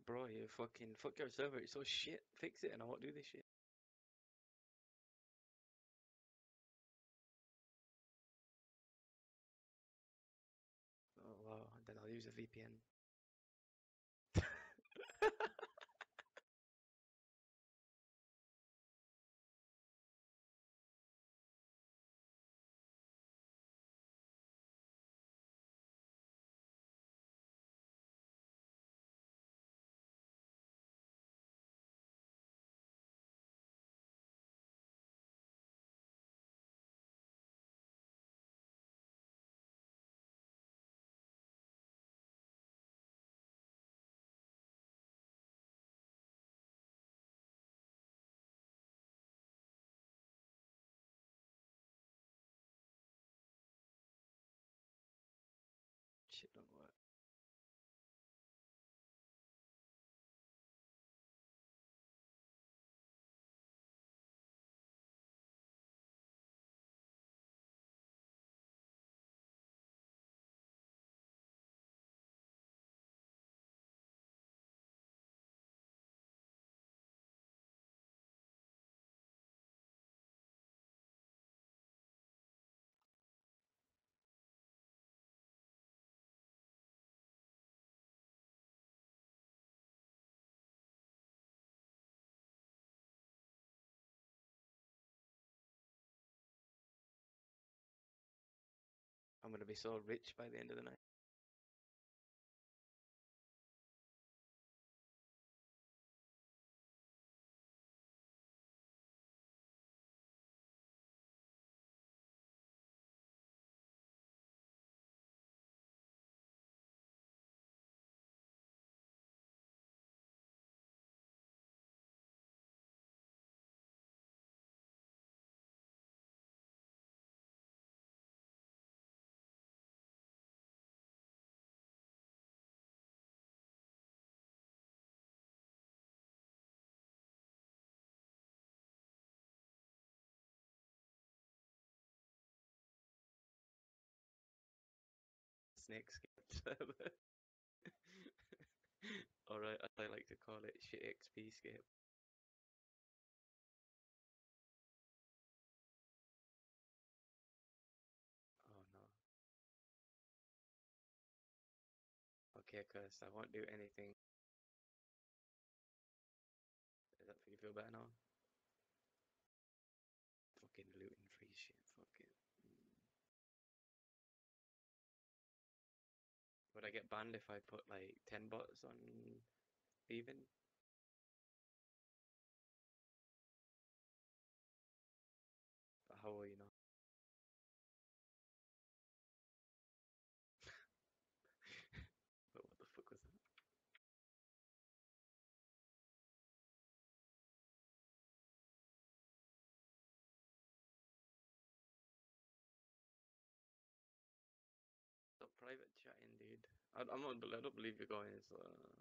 bro, you fucking fuck your server. It's so shit. Fix it, and I won't do this shit. Oh wow. And then I'll use a VPN. Shit don't work. I'm gonna be so rich by the end of the night. Snakescape server. Alright, I like to call it shit XP scape. Oh no. Okay, cuz I won't do anything. Does that make you feel better now? Fucking looting free shit, fuck it. Would I get banned if I put like 10 bots on even? But how will you know? But what the fuck was that? Stop private chatting, dude. I'm not. I don't believe you're going. So